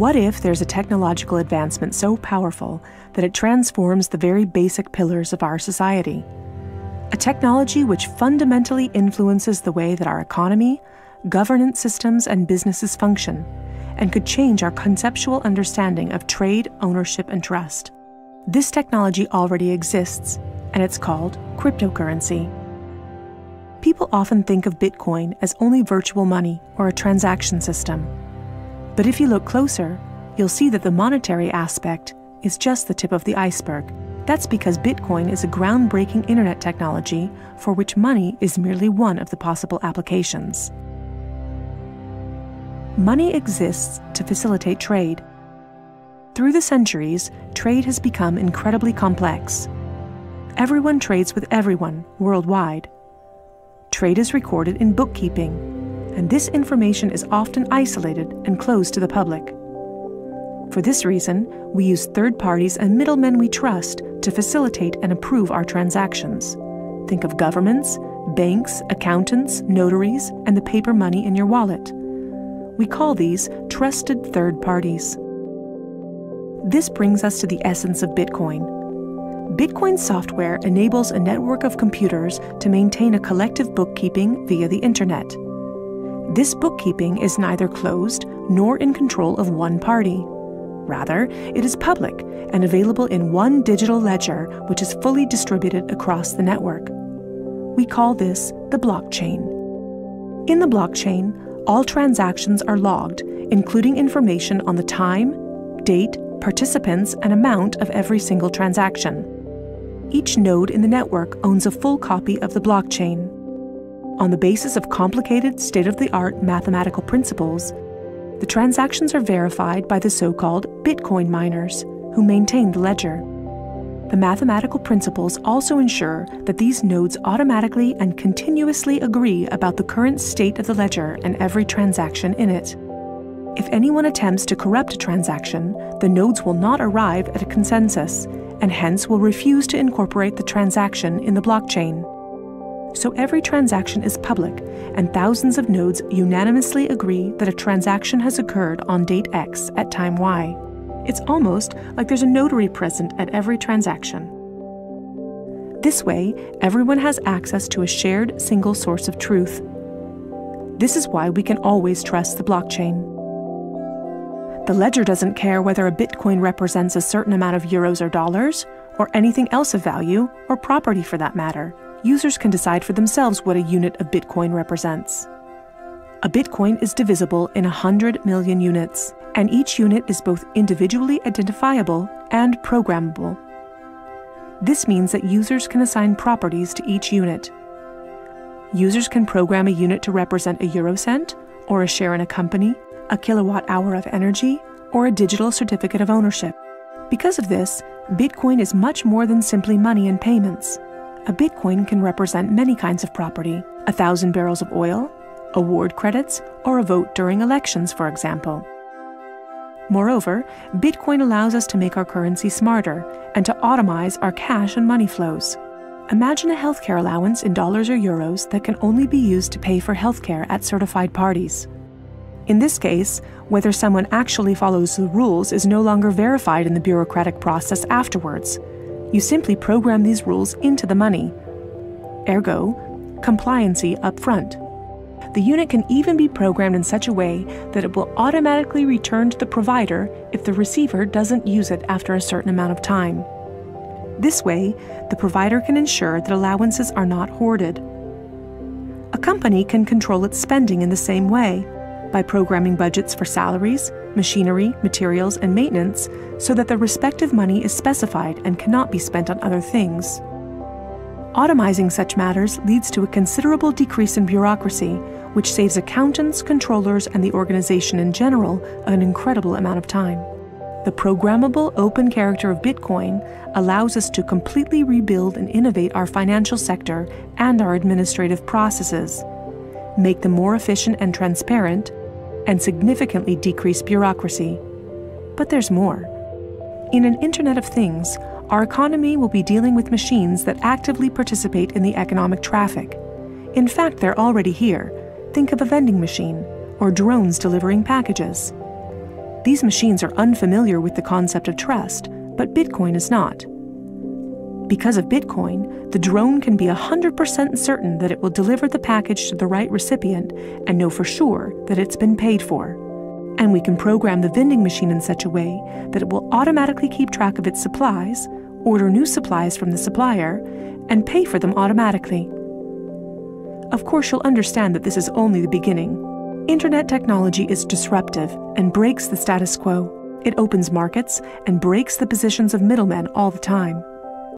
What if there's a technological advancement so powerful that it transforms the very basic pillars of our society? A technology which fundamentally influences the way that our economy, governance systems, and businesses function, and could change our conceptual understanding of trade, ownership, and trust. This technology already exists, and it's called cryptocurrency. People often think of Bitcoin as only virtual money or a transaction system. But if you look closer, you'll see that the monetary aspect is just the tip of the iceberg. That's because Bitcoin is a groundbreaking internet technology for which money is merely one of the possible applications. Money exists to facilitate trade. Through the centuries, trade has become incredibly complex. Everyone trades with everyone worldwide. Trade is recorded in bookkeeping, and this information is often isolated and closed to the public. For this reason, we use third parties and middlemen we trust to facilitate and approve our transactions. Think of governments, banks, accountants, notaries, and the paper money in your wallet. We call these trusted third parties. This brings us to the essence of Bitcoin. Bitcoin software enables a network of computers to maintain a collective bookkeeping via the internet. This bookkeeping is neither closed nor in control of one party. Rather, it is public and available in one digital ledger which is fully distributed across the network. We call this the blockchain. In the blockchain, all transactions are logged, including information on the time, date, participants, and amount of every single transaction. Each node in the network owns a full copy of the blockchain. On the basis of complicated, state-of-the-art mathematical principles, the transactions are verified by the so-called Bitcoin miners, who maintain the ledger. The mathematical principles also ensure that these nodes automatically and continuously agree about the current state of the ledger and every transaction in it. If anyone attempts to corrupt a transaction, the nodes will not arrive at a consensus, and hence will refuse to incorporate the transaction in the blockchain. So every transaction is public, and thousands of nodes unanimously agree that a transaction has occurred on date X at time Y. It's almost like there's a notary present at every transaction. This way, everyone has access to a shared single source of truth. This is why we can always trust the blockchain. The ledger doesn't care whether a Bitcoin represents a certain amount of euros or dollars, or anything else of value, or property for that matter. Users can decide for themselves what a unit of Bitcoin represents. A Bitcoin is divisible in 100 million units, and each unit is both individually identifiable and programmable. This means that users can assign properties to each unit. Users can program a unit to represent a eurocent, or a share in a company, a kilowatt-hour of energy, or a digital certificate of ownership. Because of this, Bitcoin is much more than simply money and payments. A Bitcoin can represent many kinds of property: 1,000 barrels of oil, award credits, or a vote during elections, for example. Moreover, Bitcoin allows us to make our currency smarter and to automize our cash and money flows. Imagine a healthcare allowance in dollars or euros that can only be used to pay for healthcare at certified parties. In this case, whether someone actually follows the rules is no longer verified in the bureaucratic process afterwards. You simply program these rules into the money. Ergo, compliancy up front. The unit can even be programmed in such a way that it will automatically return to the provider if the receiver doesn't use it after a certain amount of time. This way, the provider can ensure that allowances are not hoarded. A company can control its spending in the same way, by programming budgets for salaries, machinery, materials, and maintenance so that the respective money is specified and cannot be spent on other things. Automizing such matters leads to a considerable decrease in bureaucracy, which saves accountants, controllers, and the organization in general an incredible amount of time. The programmable open character of Bitcoin allows us to completely rebuild and innovate our financial sector and our administrative processes, make them more efficient and transparent, and significantly decrease bureaucracy. But there's more. In an Internet of Things, our economy will be dealing with machines that actively participate in the economic traffic. In fact, they're already here. Think of a vending machine, or drones delivering packages. These machines are unfamiliar with the concept of trust, but Bitcoin is not. Because of Bitcoin, the drone can be 100% certain that it will deliver the package to the right recipient and know for sure that it's been paid for. And we can program the vending machine in such a way that it will automatically keep track of its supplies, order new supplies from the supplier, and pay for them automatically. Of course, you'll understand that this is only the beginning. Internet technology is disruptive and breaks the status quo. It opens markets and breaks the positions of middlemen all the time.